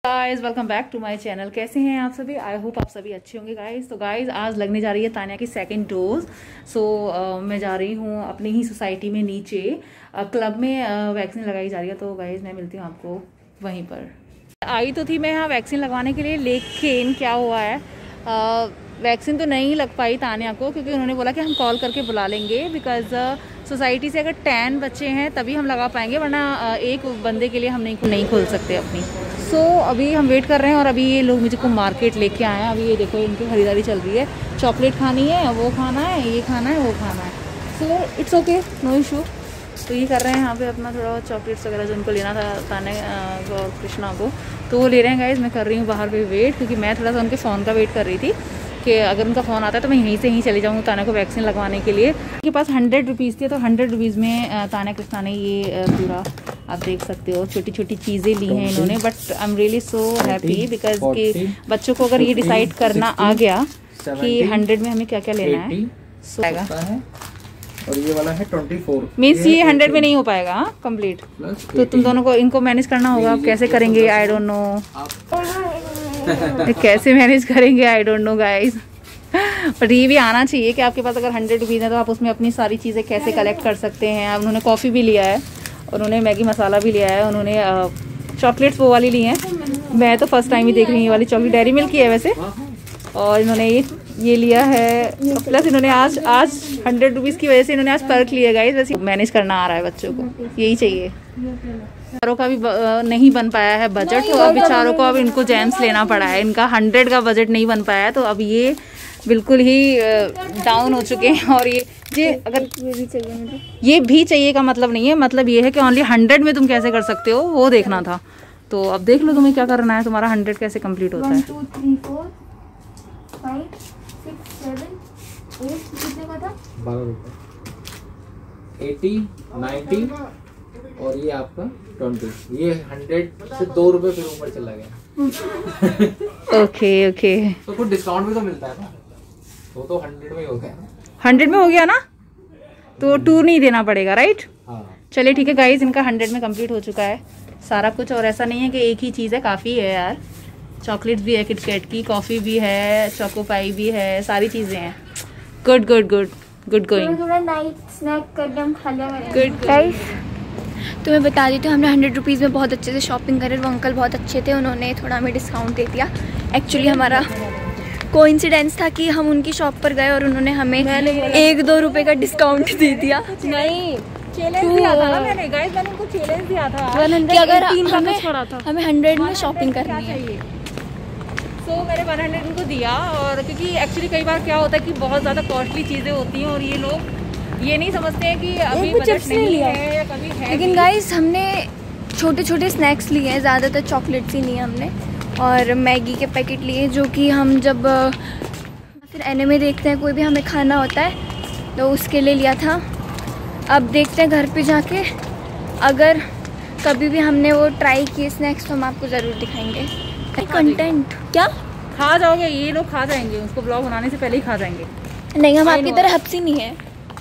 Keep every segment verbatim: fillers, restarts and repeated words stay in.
Guys welcome back to my channel. कैसे हैं आप सभी? आई होप आप सभी अच्छे होंगे गाइज। तो गाइज आज लगने जा रही है तानिया की सेकंड डोज। सो uh, मैं जा रही हूँ अपनी ही सोसाइटी में नीचे क्लब uh, में वैक्सीन uh, लगाई जा रही है। तो गाइज मैं मिलती हूँ आपको वहीं पर। आई तो थी मैं यहाँ वैक्सीन लगवाने के लिए, लेकिन क्या हुआ है, वैक्सीन तो नहीं लग पाई तानिया को, क्योंकि उन्होंने बोला कि हम कॉल करके बुला लेंगे। बिकॉज सोसाइटी से अगर टेन बच्चे हैं तभी हम लगा पाएंगे, वरना एक बंदे के लिए हम नहीं नहीं खोल सकते अपनी। सो so, अभी हम वेट कर रहे हैं और अभी ये लोग मुझे को मार्केट लेके आए हैं। अभी ये देखो इनकी खरीदारी चल रही है। चॉकलेट खानी है, वो खाना है, ये खाना है, वो खाना है। So it's okay, no issue. तो ये कर रहे हैं यहाँ पे अपना थोड़ा चॉकलेट्स वगैरह जो उनको लेना था ताने और कृष्णा को, तो वो ले रहे हैं गाइज। मैं कर रही हूँ बाहर पे वेट, क्योंकि मैं थोड़ा सा उनके फ़ोन का वेट कर रही थी कि अगर उनका फ़ोन आता है तो मैं यहीं से ही चली जाऊँ ताना को वैक्सीन लगवाने के लिए। उनके पास हंड्रेड रुपीज़ थी, तो हंड्रेड रुपीज़ में ताना कृष्णा ने ये पूरा, आप देख सकते हो, छोटी छोटी चीज़ें ली हैं इन्होंने। But I am really so happy because कि बच्चों को अगर ये डिसाइड करना आ गया कि हंड्रेड में हमें क्या क्या लेना है, सो आएगा। और ये वाला है ट्वेंटी फोर, मीन्स ये हंड्रेड में नहीं हो पाएगा कंप्लीट। तो तुम दोनों को इनको मैनेज करना होगा। आप कैसे करेंगे आई डोंट नो, कैसे मैनेज करेंगे I don't know guys. But ये भी आना चाहिए कि आपके पास अगर हंड्रेड रुपीज़ है तो आप उसमें अपनी सारी चीज़ें कैसे कलेक्ट कर सकते हैं। अब उन्होंने कॉफ़ी भी लिया है, उन्होंने मैगी मसाला भी लिया है, उन्होंने चॉकलेट्स वो वाली ली हैं। मैं तो फर्स्ट टाइम ही देख रही हूँ ये वाली चॉकलेट, डेयरी मिल्क की है वैसे। और इन्होंने ये ये लिया है, प्लस इन्होंने आज आज हंड्रेड रुपीज़ की वजह से इन्होंने आज पर्क लिया गाइस। वैसे मैनेज करना आ रहा है बच्चों को, यही चाहिए। बेचारों का भी नहीं बन पाया है बजट, तो अब बेचारों को अब इनको जेम्स लेना पड़ा है। इनका हंड्रेड का बजट नहीं बन पाया है, तो अब ये बिल्कुल ही डाउन हो चुके हैं। और ये ये अगर ये भी चाहिए मुझे, ये भी चाहिए का मतलब नहीं है, मतलब ये है कि ओनली हंड्रेड में तुम कैसे कर सकते हो वो देखना था। तो अब देख लो तुम्हें क्या करना है, तुम्हारा हंड्रेड कैसे कंप्लीट होता है। फाइव सिक्स सेवन एट, कितने का था? बारह रुपये, एटी नाइन्टी और ये आपका ट्वेंटी। ये हंड्रेड से दो रुपए फिर ऊपर चला गया। ओके ओके, तो कुछ डिस्काउंट भी तो मिलता है ना, वो तो हंड्रेड में ही हो गया ना। हंड्रेड में हो गया ना, तो टू नहीं देना पड़ेगा, राइट? हाँ चलिए ठीक है गाइज, इनका हंड्रेड में कंप्लीट हो चुका है सारा कुछ। और ऐसा नहीं है कि एक ही चीज़ है, काफ़ी है यार। चॉकलेट्स भी है, किटकैट की, कॉफ़ी भी है, चोको पाई भी है, सारी चीज़ें हैं। Good good good good going. थोड़ा नाइट स्नैक कर हम खा लिया गुड गाइस। तो मैं बता देती हूँ, हमने हंड्रेड रुपीज़ में बहुत अच्छे से शॉपिंग करे। वो अंकल बहुत अच्छे थे, उन्होंने थोड़ा हमें डिस्काउंट दे दिया। एक्चुअली हमारा कोइंसिडेंस था कि हम उनकी शॉप पर गए और उन्होंने हमें एक दो रुपए का डिस्काउंट दे दिया। नहीं, चैलेंज दिया था ना मैंने गाइस, मैंने उनको चैलेंज दिया था कि अगर हमें हमें हंड्रेड में शॉपिंग करनी है। सो so, मैंने वन हंड्रेड उनको दिया। और क्योंकि एक्चुअली कई बार क्या होता है कि बहुत ज़्यादा कॉस्टली चीज़ें होती हैं और ये लोग ये नहीं समझते हैं कि अभी बजट नहीं है या कभी है। लेकिन गाइस हमने छोटे छोटे स्नैक्स लिए हैं, ज़्यादातर चॉकलेट्स ही लिए हमने, और मैगी के पैकेट लिए, जो कि हम जब फिर एनिमे देखते हैं कोई भी हमें खाना होता है तो उसके लिए लिया था। अब देखते हैं घर पे जाके, अगर कभी भी हमने वो ट्राई किए स्नैक्स तो हम आपको ज़रूर दिखाएंगे। कंटेंट क्या खा जाओगे? ये लोग खा जाएंगे, उसको ब्लॉग बनाने से पहले ही खा जाएंगे। नहीं, हम आपकी तरह हफ्सी नहीं है।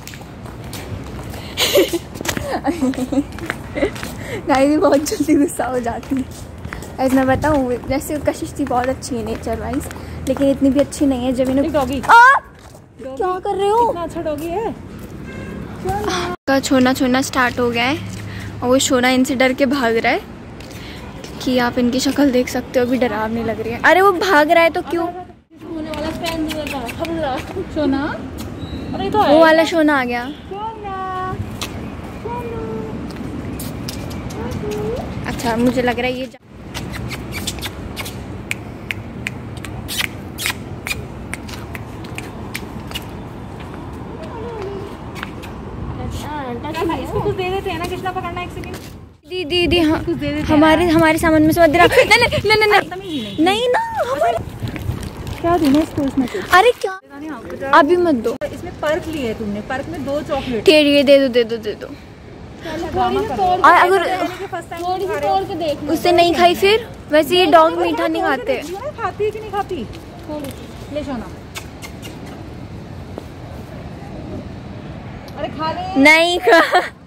गाइस भी बहुत जल्दी गुस्सा हो जाती है। ऐसा मैं बताऊँ, जैसे कशिश थी बहुत अच्छी है नेचर वाइज, लेकिन इतनी भी अच्छी नहीं है जब इन्हें। डॉगी क्या कर रहे हो? इतना अच्छा डॉगी है। का छोना छोना स्टार्ट हो गया है और वो छोना इनसे डर के भाग रहा है, कि आप इनकी शक्ल देख सकते हो, अभी डरावनी लग रही है। अरे वो भाग रहा है तो क्यों? सोना, अरे तो वो वाला सोना आ गया। अच्छा, मुझे लग रहा है ये इसको कुछ दे देते हैं ना। कृष्णा पकड़ना एक सेकंड। दी दी दी हाँ, हमारे हमारे सामान में से मत देना। नहीं नहीं नहीं नहीं नहीं ना, हमारे क्या देना इसको इसमें कुछ? अरे क्या, अभी मत दो। इसमें पर्क लिए है तुमने, पर्क में दो चॉकलेट। ठीक है, दे दो दे दो दे दो। और अगर उससे नहीं खाई फिर? वैसे ये डॉग मीठा नहीं खाते। खाती है कि नहीं खाती? ले सोना, अरे खा ले। नहीं खा,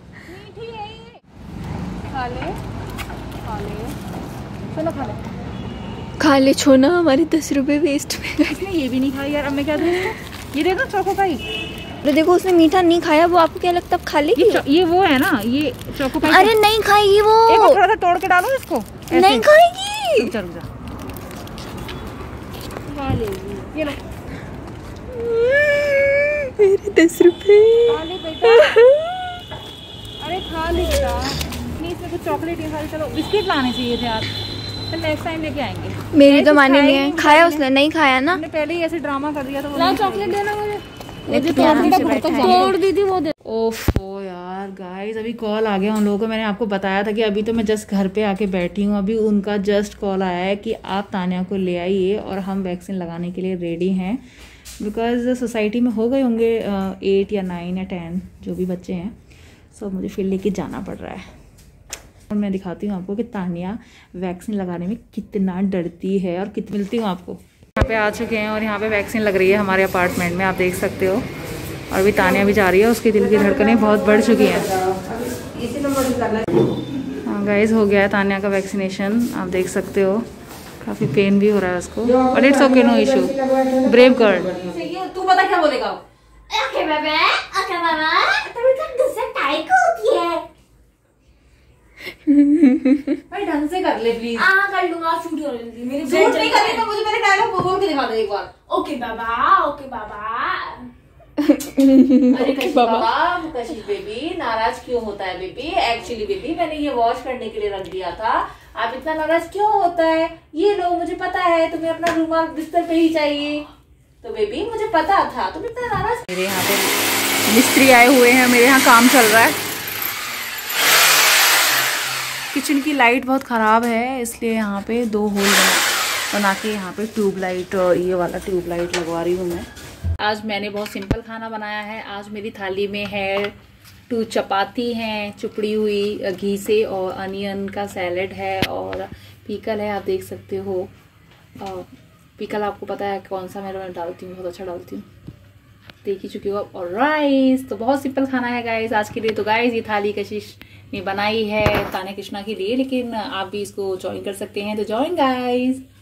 मीठी है ये, खा ले खा ले, चलो खा ले। खा ले छोना, हमारे दस रुपए वेस्ट में गए। इसने ये भी नहीं खाई यार, अब मैं क्या दूँ इसको? ये देखो चोको पाई, तो देखो उसने मीठा नहीं खाया, वो आपको क्या लगता है खा लेगी? ये, ये वो है ना, ये चोको पाई। अरे नहीं खाएगी वो, एक थोड़ा सा तोड़ के डालो इसको। नहीं खाएगी। रुक जा रुक जा, खा लेगी। ये लो मेरे दस रुपए। खा ले बेटा, अरे खा ले बेटा। नहीं इसमें कुछ चॉकलेट ही खा ले। चलो बिस्किट लाने चाहिए थे यार, फिर नेक्स्ट टाइम लेके आएंगे। मेरी तो मानी नहीं है, खाया उसने? नहीं खाया ना, हमने पहले ही ऐसे ड्रामा कर दिया। तो ला चॉकलेट देना मुझे, तोड़ दी थी वो। ओफो यार गाइस, अभी कॉल आ गया उन लोगों को। मैंने आपको बताया था कि अभी तो मैं जस्ट घर पे आके बैठी हूँ। अभी उनका जस्ट कॉल आया है कि आप तानिया को ले आइए और हम वैक्सीन लगाने के लिए रेडी हैं। बिकॉज सोसाइटी में हो गए होंगे एट या नाइन या टेन जो भी बच्चे हैं, सो मुझे फिर लेके जाना पड़ रहा है। और मैं दिखाती हूँ आपको कि तानिया वैक्सीन लगाने में कितना डरती है और कितनी मिलती हूँ आपको। यहाँ पे आ चुके हैं और यहाँ पे वैक्सीन लग रही है हमारे अपार्टमेंट में, आप देख सकते हो। और अभी तानिया भी जा रही है, उसकी दिल की धड़कनें बहुत बढ़ चुकी हैं। हाँ गाइस, हो गया है तानिया का वैक्सीनेशन, आप देख सकते हो। काफ़ी पेन भी हो रहा है उसको, but it's okay, no issue. Brave girl. तू पता क्या बोलेगा? ओके बाबा, ओके बाबा, तभी तो गुस्सा टाइप होती है। भाई ढंग से कर ले प्लीज। हाँ कर लूंगा, शूट कर लूंगी। मेरी शूट नहीं करनी तो मुझे मेरे डायलॉग बोल के दिखा दे एक बार। ओके बाबा, ओके बाबा। अरे कशिश बाबा, कशिश बेबी नाराज क्यों होता है बेबी? एक्चुअली बेबी मैंने ये वॉश करने के लिए रख दिया था, आप इतना नाराज क्यों होता है? ये लो, मुझे पता है तुम्हें अपना रुमाल बिस्तर पे ही चाहिए, तो बेबी मुझे पता था तुम इतना नाराज। मेरे यहाँ पे मिस्त्री आए हुए हैं, मेरे यहाँ काम चल रहा है। किचन की लाइट बहुत ख़राब है, इसलिए यहाँ पे दो होल बना बना के यहाँ पे ट्यूब लाइट, ये वाला ट्यूब लाइट लगवा रही हूँ मैं। आज मैंने बहुत सिंपल खाना बनाया है। आज मेरी थाली में है टू चपाती हैं चुपड़ी हुई घी से, और अनियन का सैलेड है, और पीकल है, आप देख सकते हो। पीकल आपको पता है कौन सा मैं डालती हूँ, बहुत अच्छा डालती हूँ, देख ही चुकी हो। और राइस, तो बहुत सिंपल खाना है गाइस आज के लिए। तो गाइस ये थाली कशिश ने बनाई है तानिया कृष्णा के लिए, लेकिन आप भी इसको ज्वाइन कर सकते हैं, तो ज्वाइन गाइस।